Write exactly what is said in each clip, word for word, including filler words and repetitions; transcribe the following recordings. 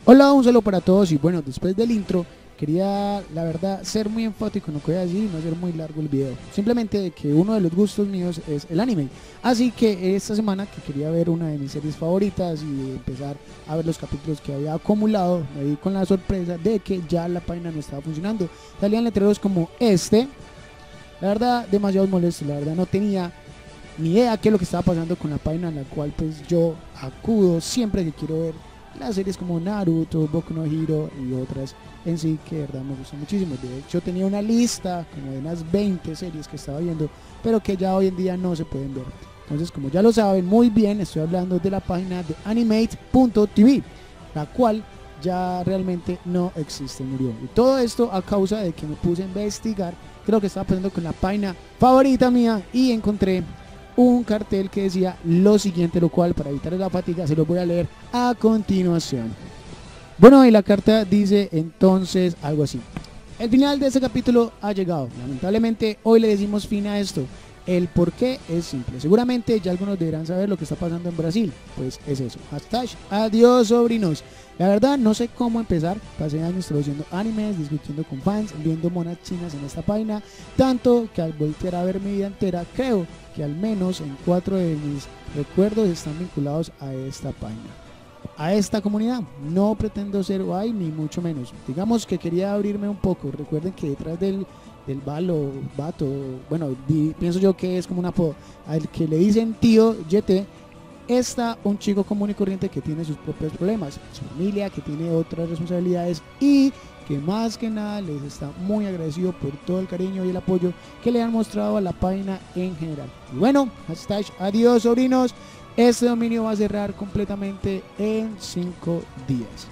Hola, un saludo para todos y bueno, después del intro quería la verdad ser muy enfático en lo que voy a decir y no hacer muy largo el video. Simplemente de que uno de los gustos míos es el anime. Así que esta semana que quería ver una de mis series favoritas y empezar a ver los capítulos que había acumulado, me di con la sorpresa de que ya la página no estaba funcionando. Salían letreros como este, la verdad demasiado molesto, la verdad no tenía ni idea qué es lo que estaba pasando con la página en la cual pues yo acudo siempre que quiero ver las series como Naruto, Boku no Hero y otras en sí que de verdad me gustan muchísimo. De hecho tenía una lista como de unas veinte series que estaba viendo, pero que ya hoy en día no se pueden ver. Entonces, como ya lo saben muy bien, estoy hablando de la página de animate punto t v, la cual ya realmente no existe, murió. Y todo esto a causa de que me puse a investigar qué es lo que estaba pasando con la página favorita mía y encontré un cartel que decía lo siguiente, lo cual para evitar la fatiga se lo voy a leer a continuación. Bueno, y la carta dice entonces algo así: el final de este capítulo ha llegado, lamentablemente hoy le decimos fin a esto. El por qué es simple, seguramente ya algunos deberán saber lo que está pasando en Brasil. Pues es eso, hashtag adiós sobrinos. La verdad no sé cómo empezar, pasé años traduciendo animes, discutiendo con fans, viendo monas chinas en esta página, tanto que al voltear a ver mi vida entera creo que al menos en cuatro de mis recuerdos están vinculados a esta página, a esta comunidad. No pretendo ser guay ni mucho menos, digamos que quería abrirme un poco. Recuerden que detrás del del balo, vato, bueno, di, pienso yo que es como un apodo, al que le dicen tío Y T, está un chico común y corriente que tiene sus propios problemas, su familia, que tiene otras responsabilidades y que más que nada les está muy agradecido por todo el cariño y el apoyo que le han mostrado a la página en general. Y bueno, hashtag adiós sobrinos, este dominio va a cerrar completamente en cinco días.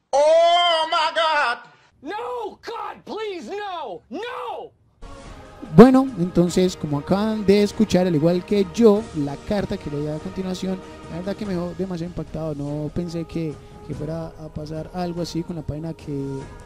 Oh my God! No, God, please, no, no. Bueno, entonces como acaban de escuchar, al igual que yo, la carta que leí a continuación, la verdad que me dejó demasiado impactado. No pensé que, que fuera a pasar algo así con la página que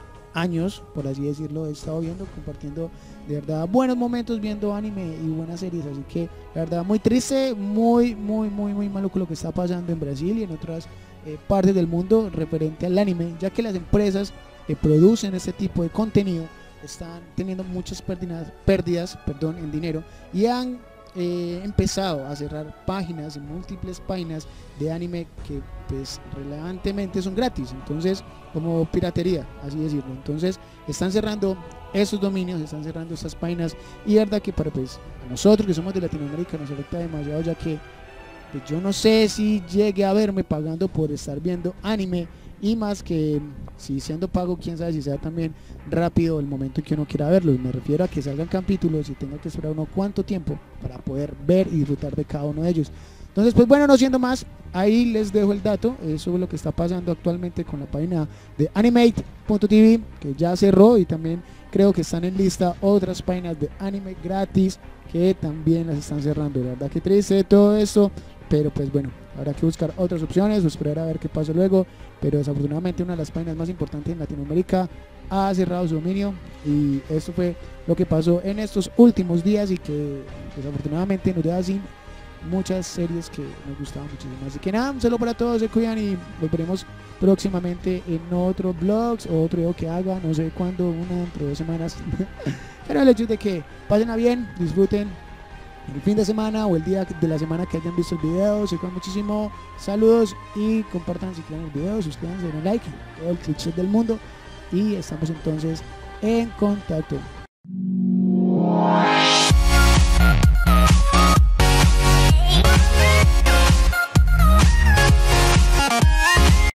años, por así decirlo, he estado viendo, compartiendo de verdad buenos momentos viendo anime y buenas series. Así que la verdad muy triste, muy, muy, muy, muy maluco lo que está pasando en Brasil y en otras eh, partes del mundo referente al anime, ya que las empresas que producen este tipo de contenido están teniendo muchas pérdidas, pérdidas perdón, en dinero y han eh, empezado a cerrar páginas, múltiples páginas de anime que pues relevantemente son gratis, entonces como piratería, así decirlo. Entonces están cerrando esos dominios, están cerrando estas páginas y verdad que para pues a nosotros que somos de Latinoamérica nos afecta demasiado, ya que pues, yo no sé si llegue a verme pagando por estar viendo anime. Y más que si siendo pago, quién sabe si sea también rápido el momento que uno quiera verlo. Me refiero a que salgan capítulos y tenga que esperar uno cuánto tiempo para poder ver y disfrutar de cada uno de ellos. Entonces pues bueno, no siendo más, ahí les dejo el dato. Eso es lo que está pasando actualmente con la página de animate punto t v, que ya cerró, y también creo que están en lista otras páginas de anime gratis que también las están cerrando. La verdad que triste todo esto, pero pues bueno, habrá que buscar otras opciones o esperar a ver qué pasa luego. Pero desafortunadamente una de las páginas más importantes en Latinoamérica ha cerrado su dominio y esto fue lo que pasó en estos últimos días y que desafortunadamente nos deja sin muchas series que nos gustaban muchísimo. Así que nada, un saludo para todos, se cuidan y nos veremos próximamente en otro vlogs o otro video que haga, no sé cuándo, una entre dos semanas. Pero el hecho es de que pasen a bien, disfruten el fin de semana o el día de la semana que hayan visto el video. Se cuidan muchísimo, saludos y compartan si quieren el video, suscríbanse, den un like, todo el cliché del mundo y estamos entonces en contacto.